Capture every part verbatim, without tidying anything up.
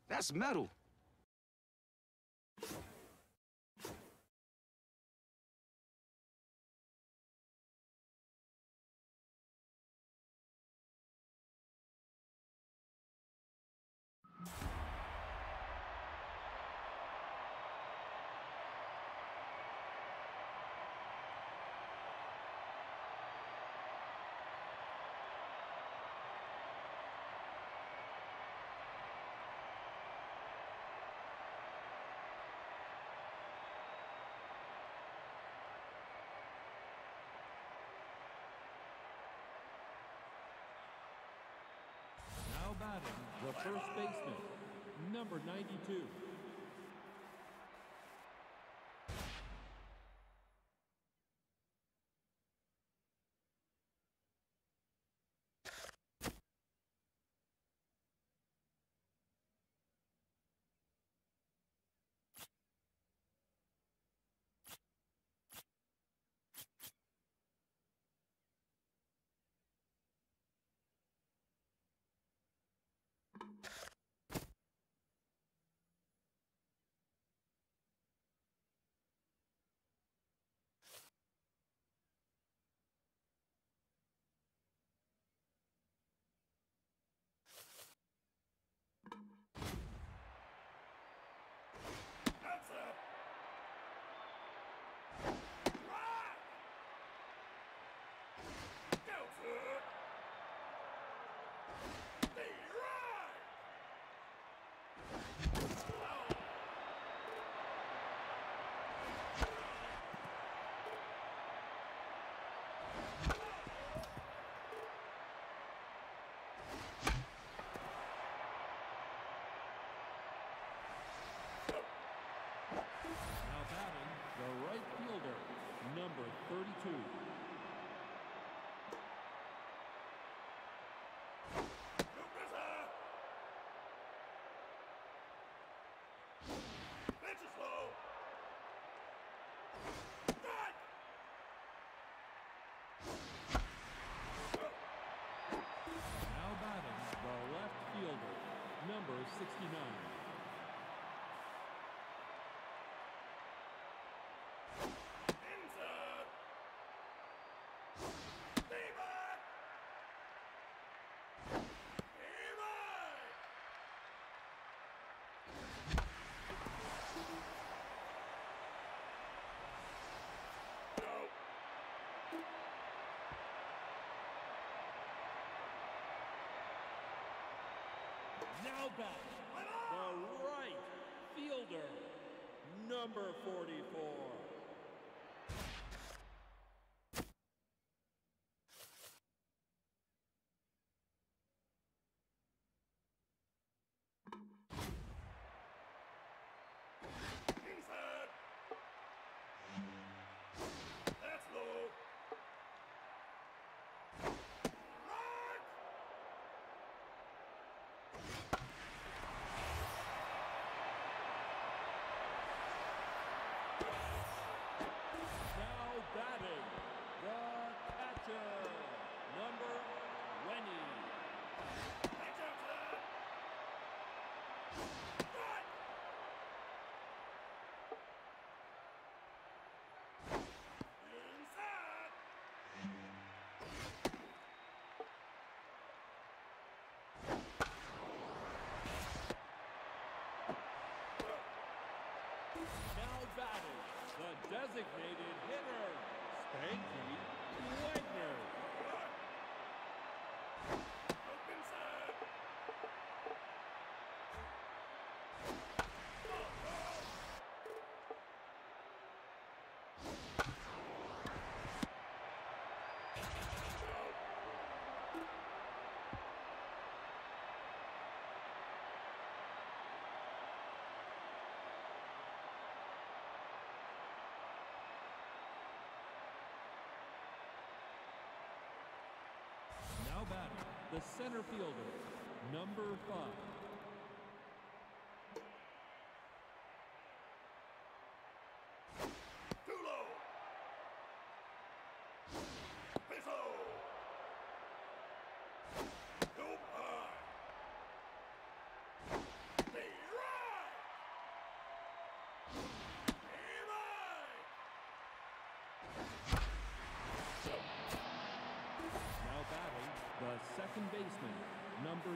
That's metal. Now batting, the first baseman, number ninety-two. Now batting, the right fielder, number thirty-two. Now batting, the left fielder, number sixty-nine. Now back, the right fielder, number forty-four. Inside. That's low. Batting, the catcher, number twenty. Inside. Now batting, the designated hitter, Spanky Wagner. Up inside. Now batting, the center fielder, number five. Too low. Peso. Too high. Stay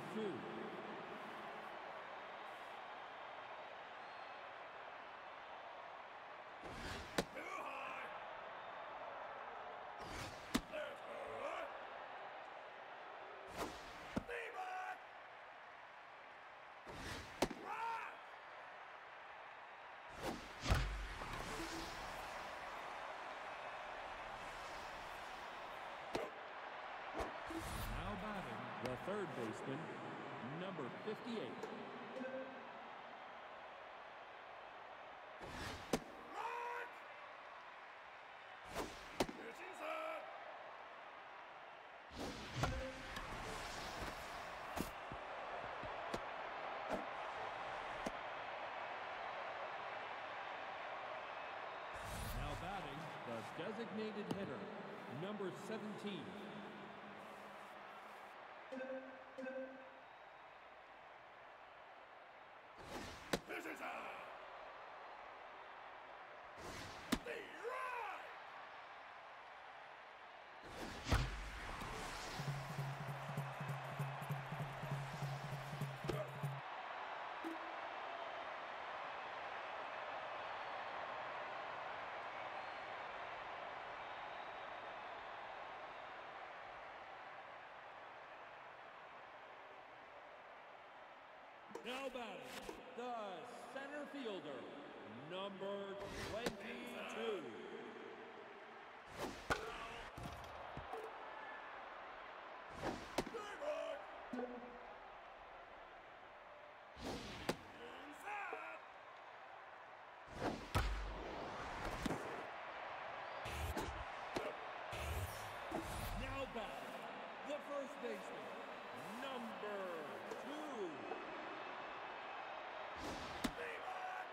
two. Too high. Let's go. Stay back. Right. Now batting, the third baseman, number fifty-eight. Right. Pitch inside. Now batting, the designated hitter, number seventeen. Pitch inside. Stay right. Now batting, the center fielder, number twenty-two. Stay right. Inside. Now batting, the first baseman, number two. Stay back.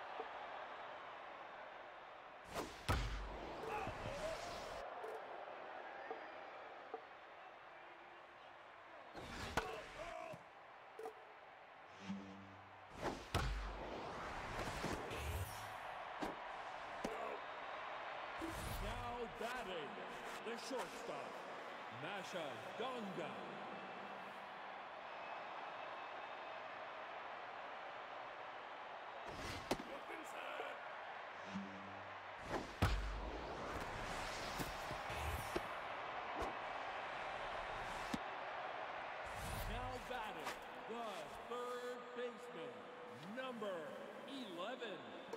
Now batting, the shortstop, Masha Donga. Look inside. Now batting, the third baseman, number eleven.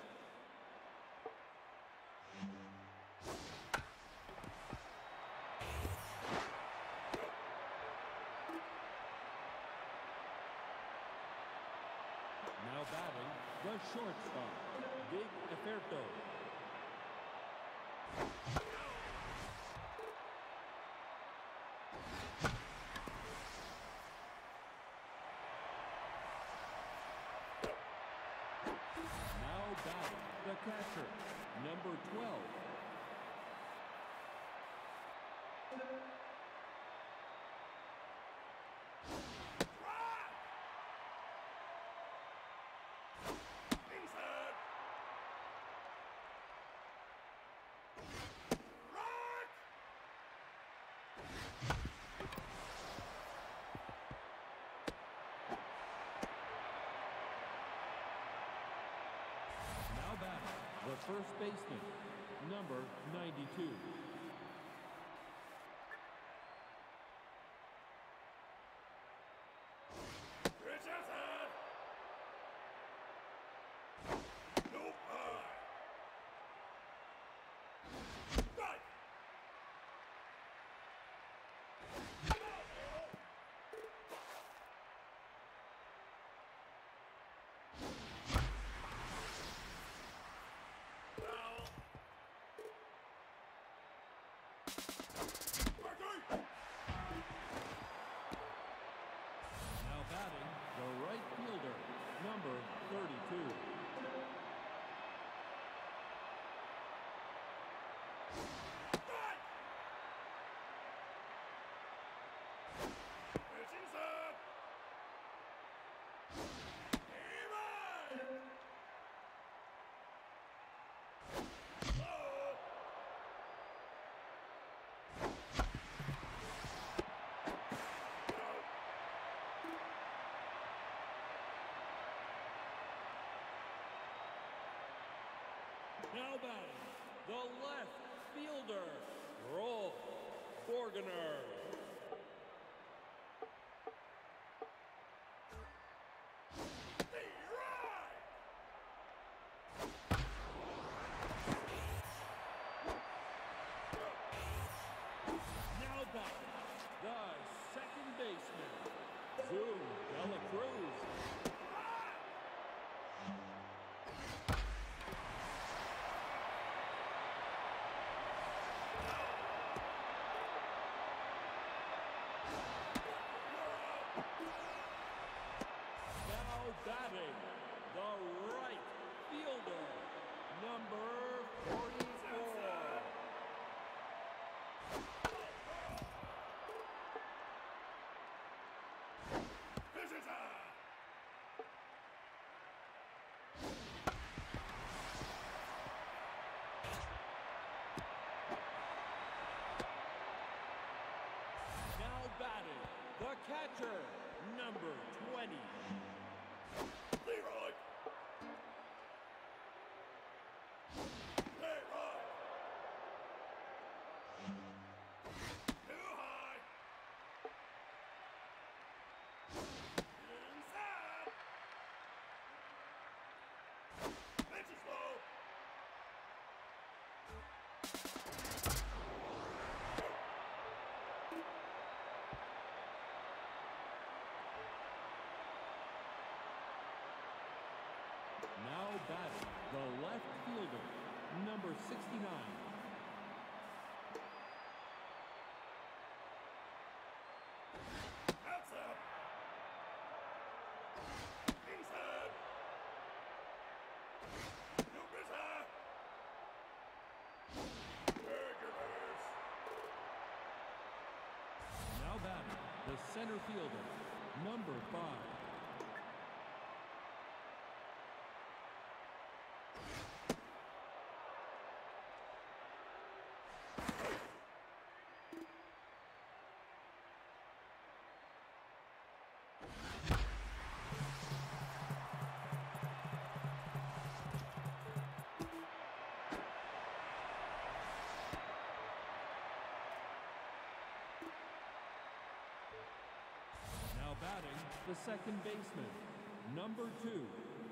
Now batting, the shortstop, Digg Efforto. Now batting, the catcher, number twelve. Right. Inside. Right. Now batting, the first baseman, number ninety-two. Pitch outside. Nope. High. Right. Foul. Now batting, the left fielder, Rolf Borgener. Now batting, the second baseman, Zoom Dela Cruz. Now batting, the right fielder, number forty-four. Visitor! Now batting, the catcher, number twenty. Leroy! Leroy! Too high! Inside! Pitch is low! Now batting, the left fielder, number sixty-nine. That's up! Inside! No bitter! Burgers! Now batting, the center fielder, number five. Now batting, the second baseman, number two.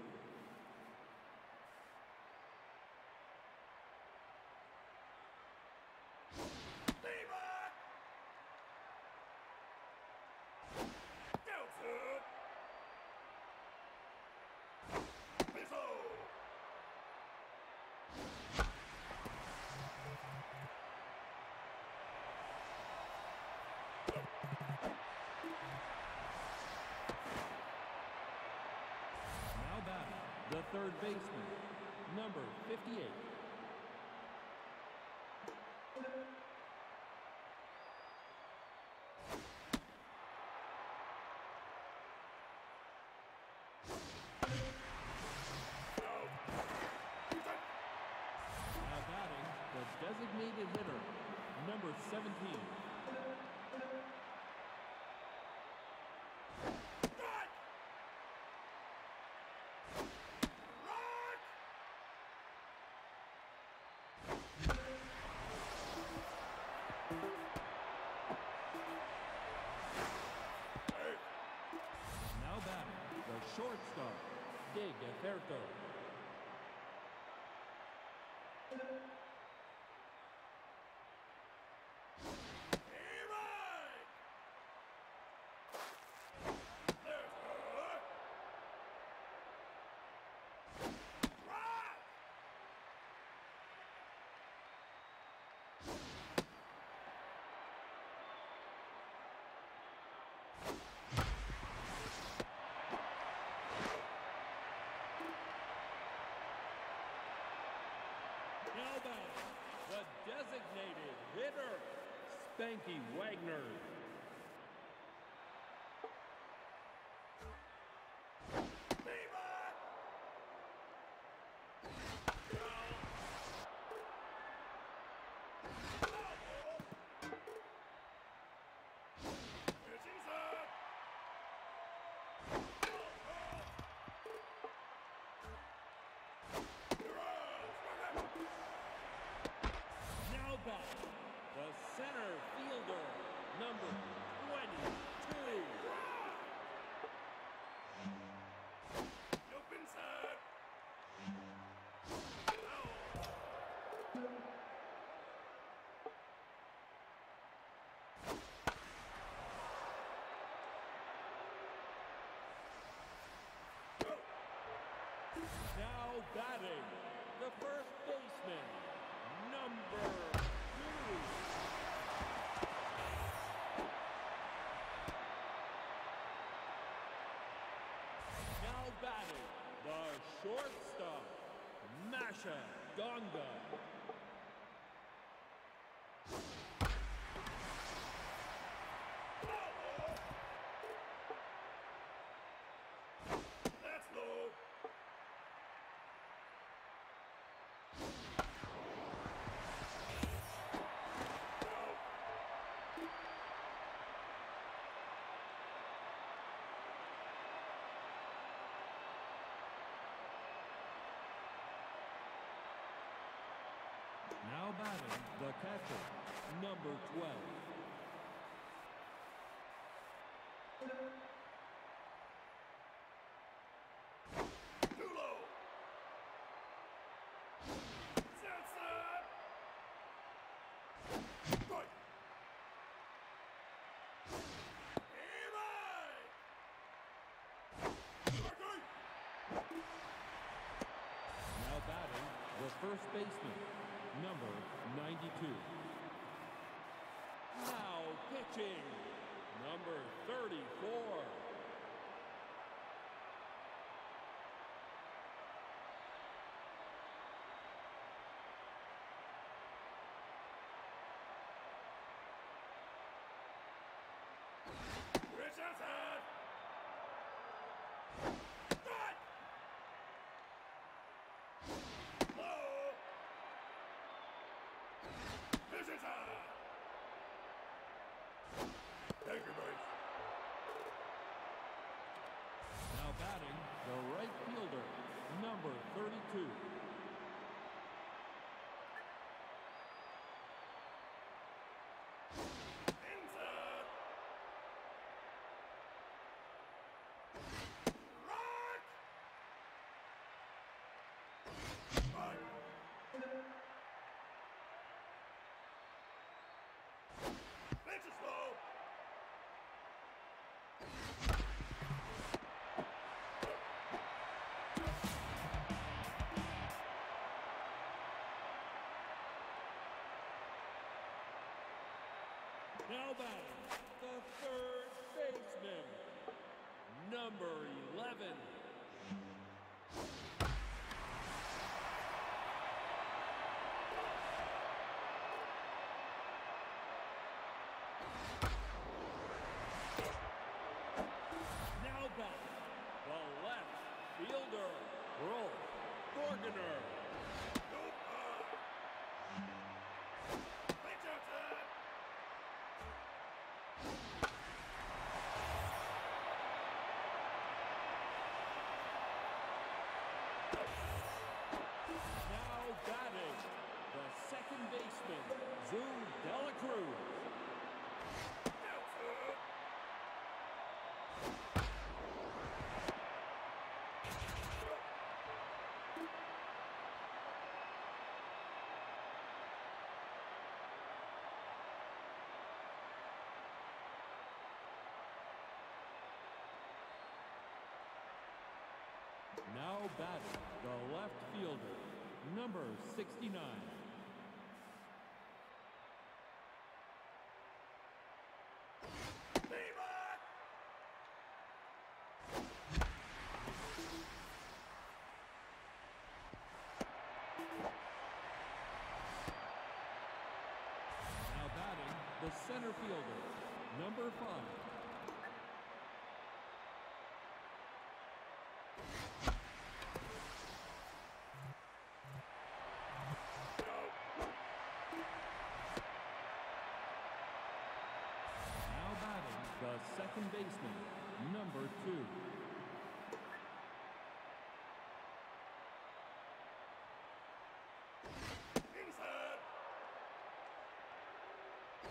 Leroy! Delton! Bizzo! Now batting, the third baseman, number fifty-eight. Now batting, the designated hitter, number seventeen. Strike! Rock! Hey! Now batting, the shortstop, Digg Efforto. Leroy! There's her! Rock! Now batting, the designated hitter, Spanky Wagner. Leroy! Pitching set! Runs! center fielder, number twenty-two. Jump inside. Now batting, the first baseman, number two. Now batting, the shortstop, Masha Ganga. That's low. Now batting, the catcher, number twelve. Too low. It's outside. Right. Elaine. Marty. Now batting, the first baseman, number ninety-two. Now pitching, number thirty-four. It's outside. Right. Low. It's inside. Take your base. Now batting, the right fielder, number thirty-two. Inside. Right. Right. Pitch is low. Now batting, the third baseman, number eleven. Now batting, the left fielder, Rolf Borgener. Nope. Pitch outside. Now batting, the second baseman, Zoom Dela Cruz. Outside. Now batting, the left fielder, number sixty-nine. Feedback. Now batting, the center fielder, number five. Now batting, the second baseman, number two. Inside.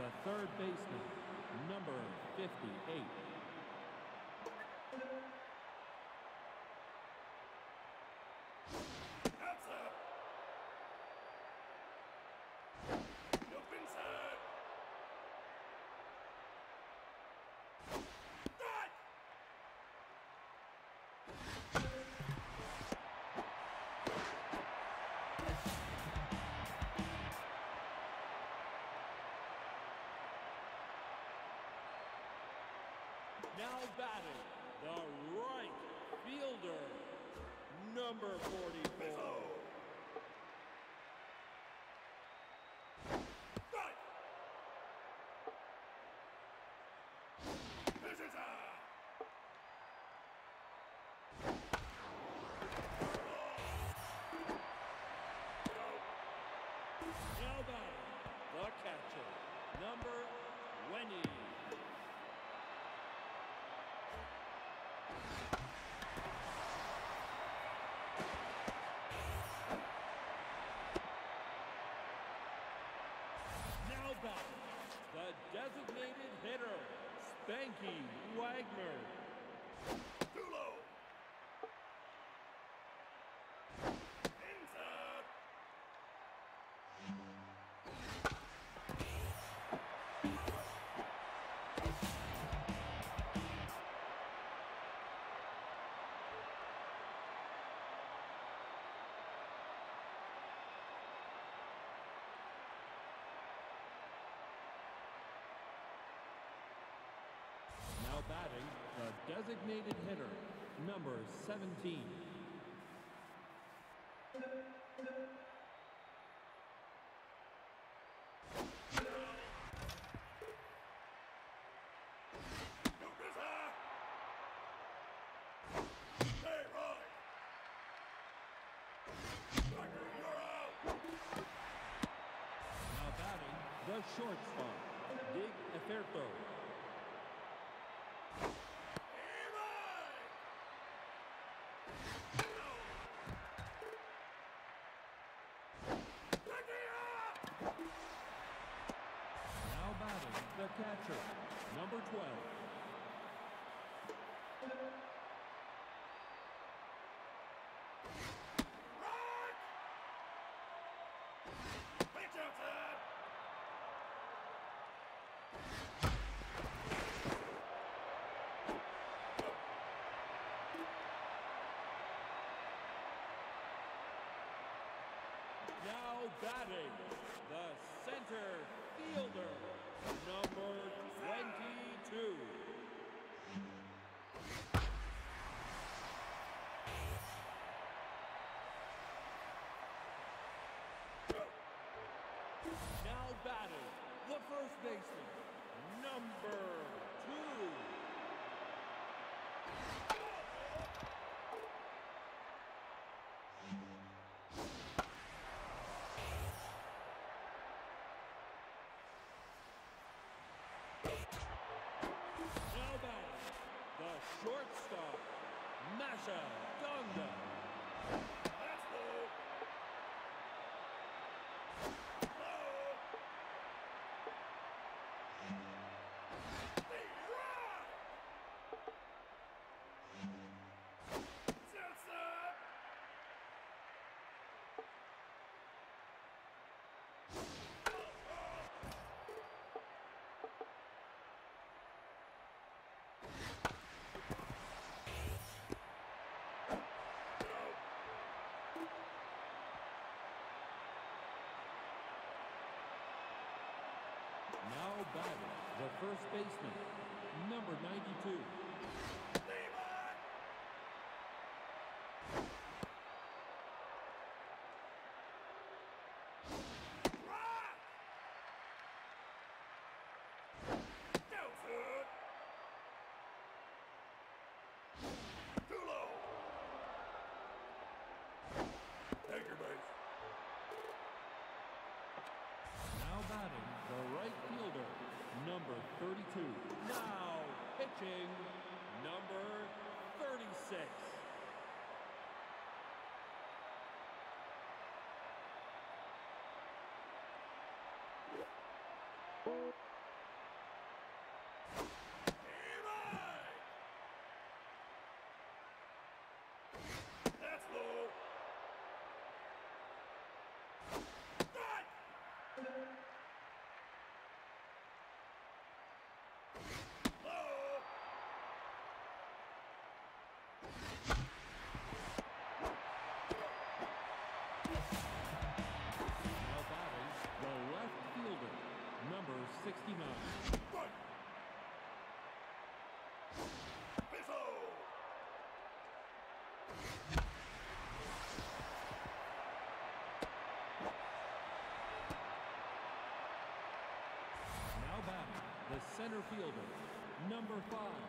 the third baseman, number fifty-eight. That's up. Up inside. Strike! Now batting, the right fielder, number forty-four. Strike! Visitor! Now batting, the catcher, number twenty. Now batting, the designated hitter, Spanky Wagner. Too low. Inside. Now batting, the designated hitter, number seventeen. No visitor. Hey, right. Striker, you're out. Now batting, the shortstop, Digg Efforto. Now batting, the catcher, number twelve. Now batting, the center fielder, number twenty-two. Now batting, the first baseman, number two. Now batting, the shortstop, Masha Donda. That's low. Low. Hey, right. That's up. Now batting, the first baseman, number ninety-two. Take your base. Now batting, the right fielder, number thirty-two. Now pitching, number thirty-six. the center fielder, number five.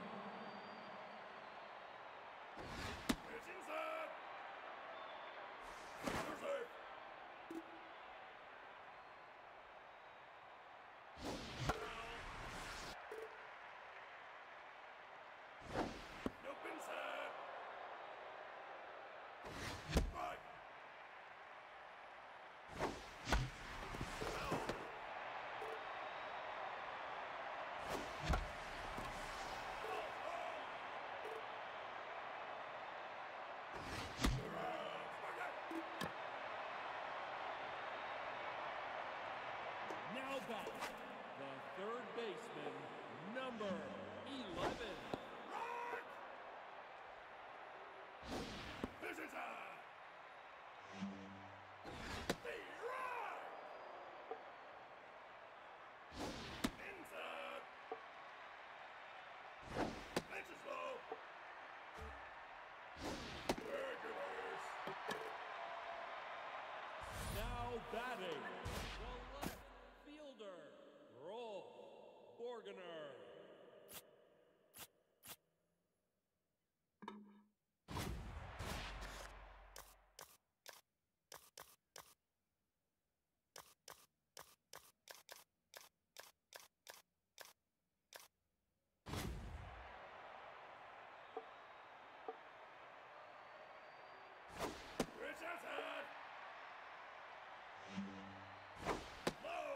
It's inside. You're safe. Nope, inside. Right. Now back, the third baseman, number eleven. Right. This is high. The right. Inside. This is low. Regulars. Now batting, the left fielder, Rolf Borgener. Rich outside. Low.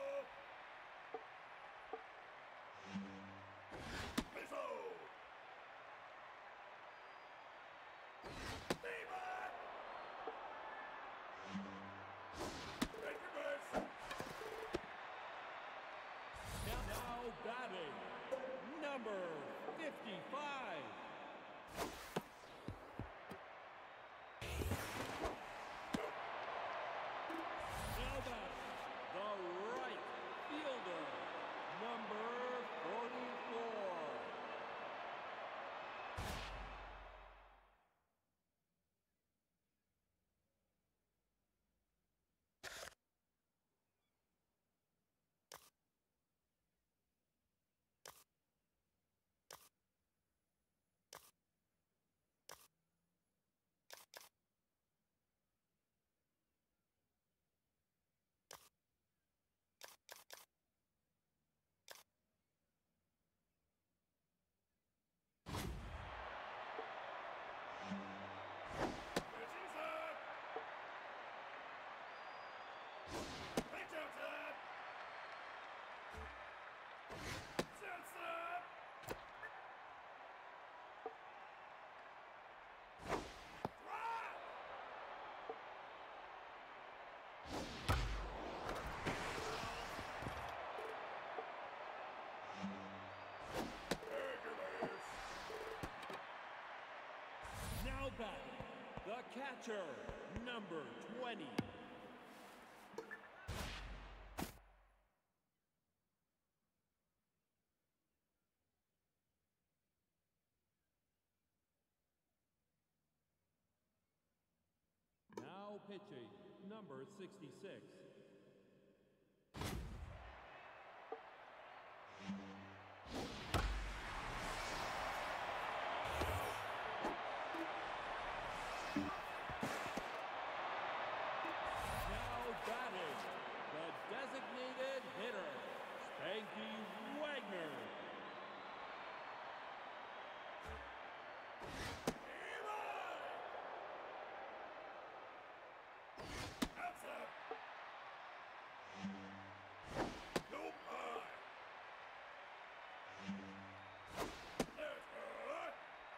Missile. Davila. Take your base. Now, now batting, number fifty-five. Now back, the right fielder, number forty-four. It's inside. Pitch outside. It's outside. Drive. Regulars. Now batting, the catcher, number twenty. Now pitching, number sixty-six. Now batting, the designated hitter, Spanky Wagner. Outside. Nope. High. That's high.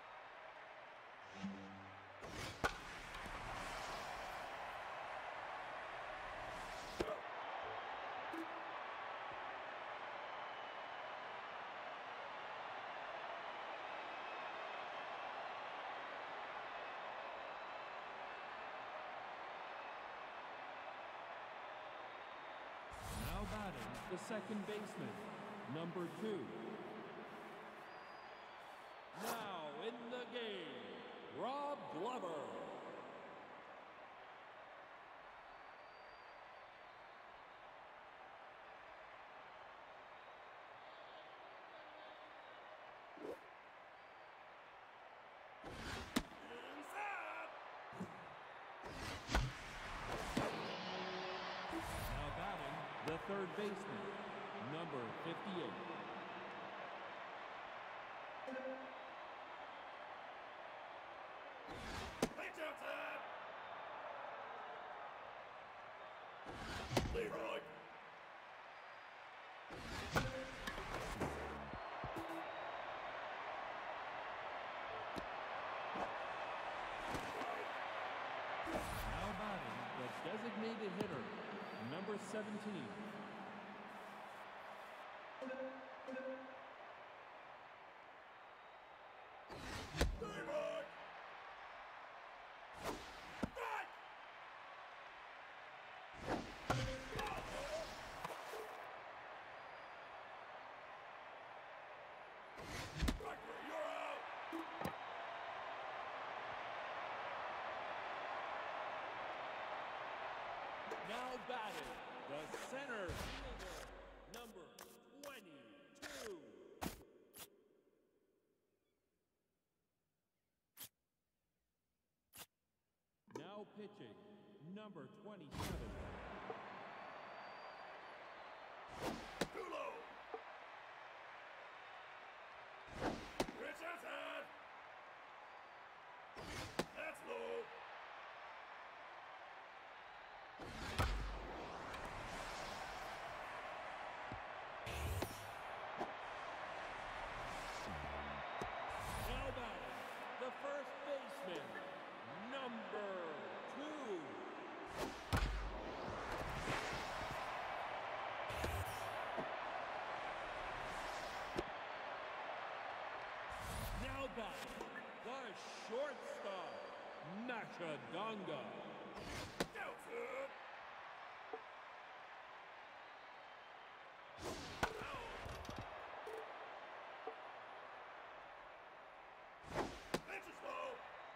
Now batting, the second baseman, number two. Now in the game, Rob Glover. third baseman, number fifty-eight. Pitch outside. Leroy. Now batting, the designated hitter, number seventeen. Leroy. Strike. Striker, you're out. Now batting, the center fielder, number twenty-two. Now pitching, number twenty-seven. Too low. Pitch outside. That's low. Now batting, the first baseman, number two. Now batting, the shortstop, Machadonga. Outside. Pitch is low.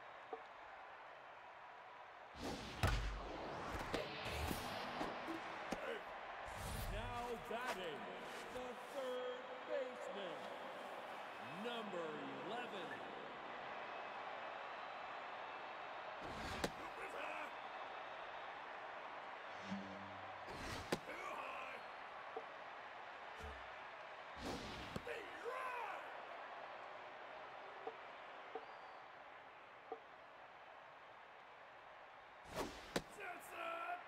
Hey. Now batting, the third baseman, number eleven. Hoop is high. Too high. Be right. It's outside.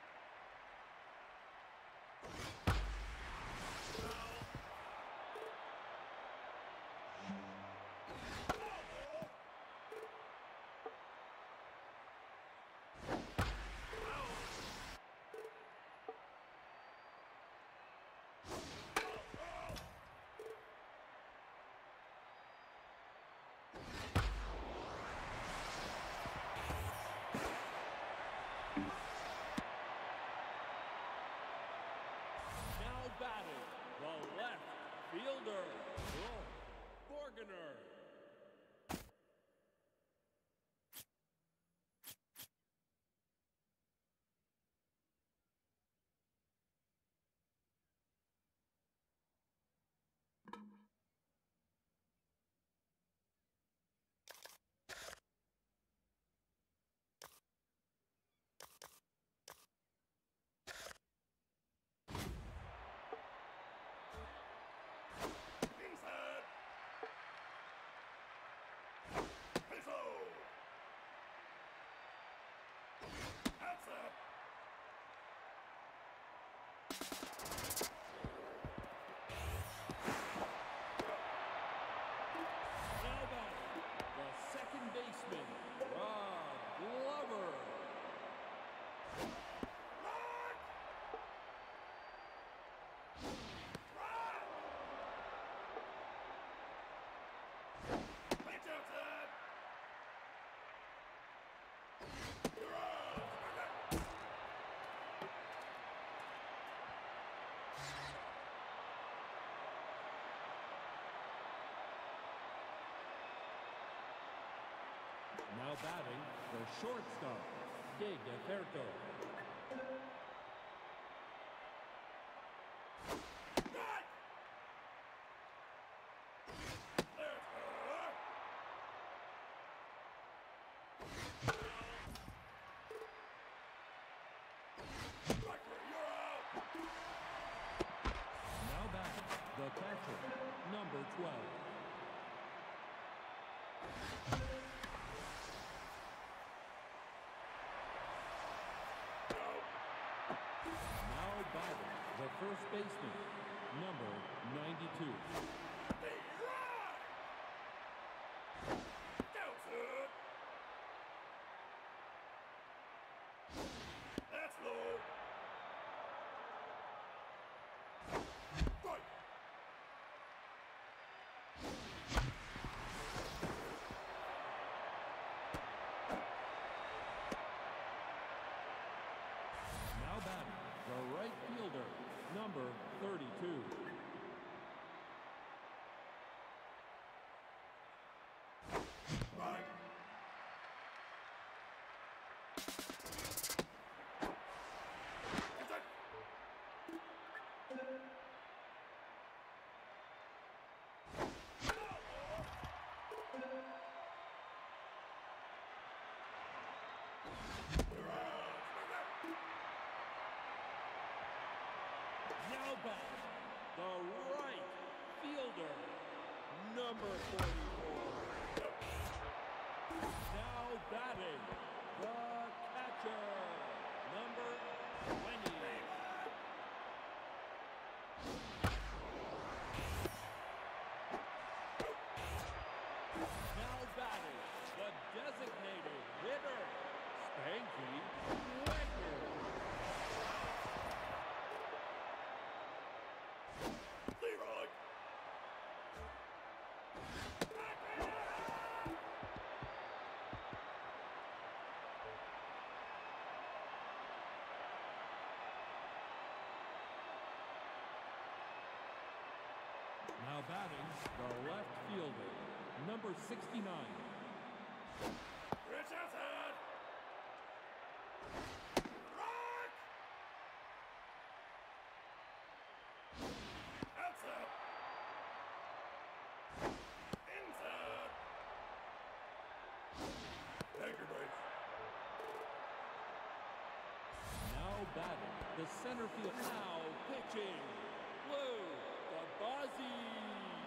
Now batting, the left fielder, Borgener. He's hurt. He's low. That's up. Now batting, the second baseman, Rob Glover. Run! Run! Pitch outside. You're out. Now batting, the shortstop, Digg Efforto. Strike! There's her. Striker, you're out. the catcher, number twelve. Now batting, the first baseman, number ninety-two. That's low. Right. Now batting, the right fielder, number thirty-two. Right. Get that. Now batting, the right fielder, number forty-four. Now batting, the catcher, number twenty. Now batting, the designated hitter, Spanky Wagner. Leroy. Now batting, the left fielder, number sixty-nine. Richardson. Rock. Outside. Inside. Anchor brace. Now batting, the center field. Now pitching, Blue, the Buzzards.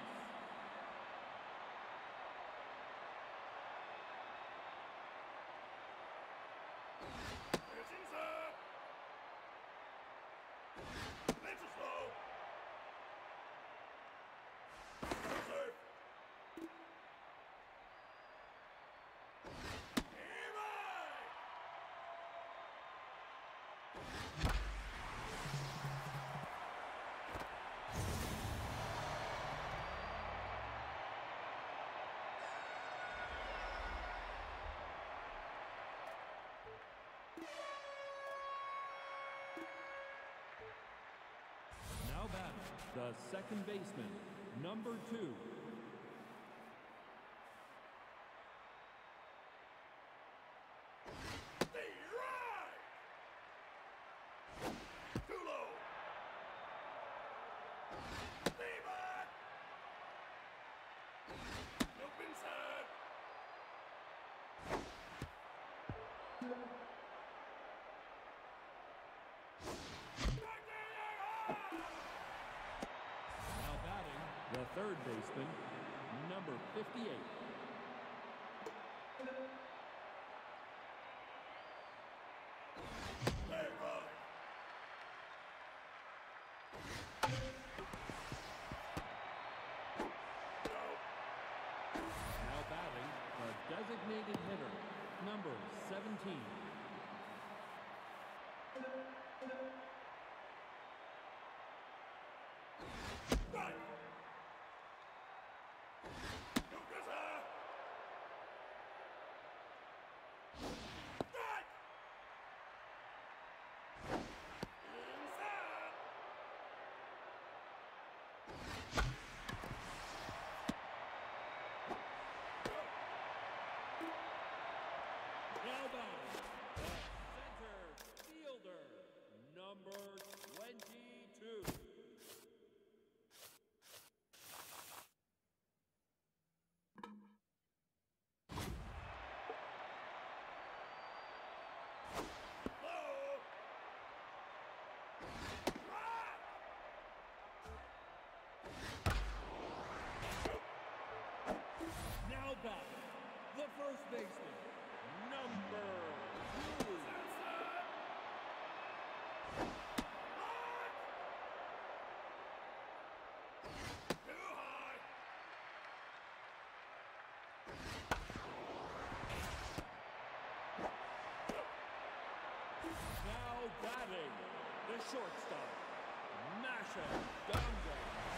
Pitch inside. Pitch is low. Safe. Aim high. Now batting, the second baseman, number two. Stay right. Too low. Stay back. Nope inside. Back there. Now batting, the third baseman, number fifty-eight. Stay right. No. Now batting, the designated hitter, number seventeen. Right. No pressure. Strike. Inside. Now batting, first baseman, number two. Too high. Now batting, the shortstop, Masha Ganga.